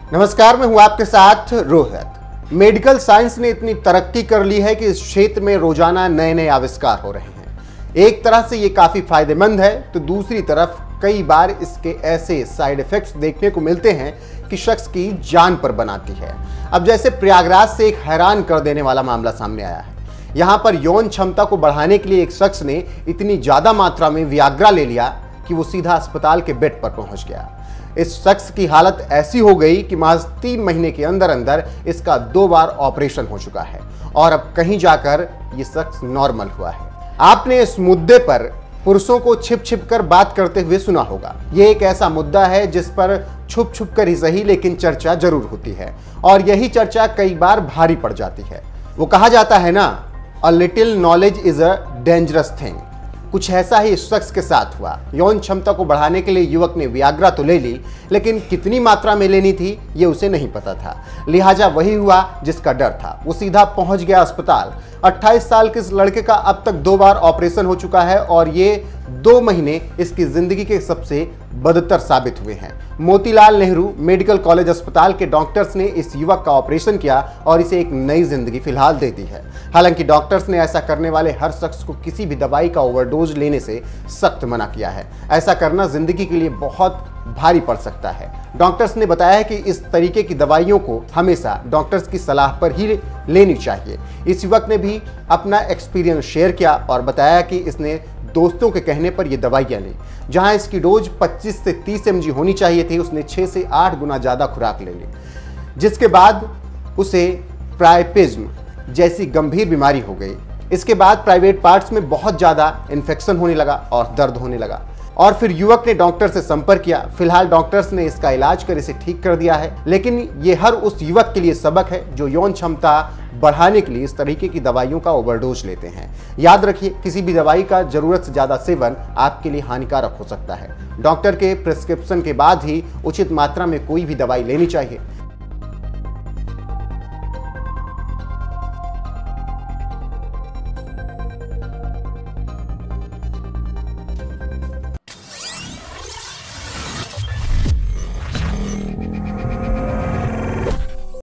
नमस्कार, मैं हूं आपके साथ रोहित। मेडिकल साइंस ने इतनी तरक्की कर ली है कि इस क्षेत्र में रोजाना नए नए आविष्कार हो रहे हैं। एक तरह से ये काफी फायदेमंद है, तो दूसरी तरफ कई बार इसके ऐसे साइड इफेक्ट्स देखने को मिलते हैं कि शख्स की जान पर बनाती है। अब जैसे प्रयागराज से एक हैरान कर देने वाला मामला सामने आया है। यहाँ पर यौन क्षमता को बढ़ाने के लिए एक शख्स ने इतनी ज्यादा मात्रा में वियाग्रा ले लिया कि वो सीधा अस्पताल के बेड पर पहुंच गया। इस शख्स की हालत ऐसी हो गई कि महज 3 महीने के अंदर अंदर इसका 2 बार ऑपरेशन हो चुका है और अब कहीं जाकर ये शख्स नॉर्मल हुआ है। आपने इस मुद्दे पर पुरुषों को छिप छिप कर बात करते हुए सुना होगा। ये एक ऐसा मुद्दा है जिस पर छुप छुप कर ही सही लेकिन चर्चा जरूर होती है और यही चर्चा कई बार भारी पड़ जाती है। वो कहा जाता है ना, a little knowledge is a dangerous thing. कुछ ऐसा ही इस शख्स के साथ हुआ। यौन क्षमता को बढ़ाने के लिए युवक ने वियाग्रा तो ले ली, लेकिन कितनी मात्रा में लेनी थी ये उसे नहीं पता था। लिहाजा वही हुआ जिसका डर था। वो सीधा पहुंच गया अस्पताल। 28 साल के इस लड़के का अब तक 2 बार ऑपरेशन हो चुका है और ये 2 महीने इसकी जिंदगी के सबसे बदतर साबित हुए हैं। मोतीलाल नेहरू मेडिकल कॉलेज अस्पताल के डॉक्टर्स ने इस युवक का ऑपरेशन किया और इसे एक नई जिंदगी फिलहाल दे दी है। हालांकि डॉक्टर्स ने ऐसा करने वाले हर शख्स को किसी भी दवाई का ओवरडोज लेने से सख्त मना किया है। ऐसा करना जिंदगी के लिए बहुत भारी पड़ सकता है। डॉक्टर्स ने बताया है कि इस तरीके की दवाइयों को हमेशा डॉक्टर्स की सलाह पर ही लेनी चाहिए। इस युवक ने भी अपना एक्सपीरियंस शेयर किया और बताया कि इसने दोस्तों के कहने पर यह दवाइयां ली। जहां इसकी डोज 25 से 30 mg होनी चाहिए थी, उसने 6 से 8 गुना ज़्यादा खुराक ले ली, जिसके बाद उसे प्राइपिज्म जैसी गंभीर बीमारी हो गई। इसके बाद प्राइवेट पार्ट्स में बहुत ज़्यादा इन्फेक्शन होने लगा और दर्द होने लगा और फिर युवक ने डॉक्टर से संपर्क किया। फिलहाल डॉक्टर्स ने इसका इलाज कर इसे ठीक कर दिया है, लेकिन ये हर उस युवक के लिए सबक है जो यौन क्षमता बढ़ाने के लिए इस तरीके की दवाइयों का ओवरडोज लेते हैं। याद रखिए, किसी भी दवाई का जरूरत से ज़्यादा सेवन आपके लिए हानिकारक हो सकता है। डॉक्टर के प्रिस्क्रिप्शन के बाद ही उचित मात्रा में कोई भी दवाई लेनी चाहिए।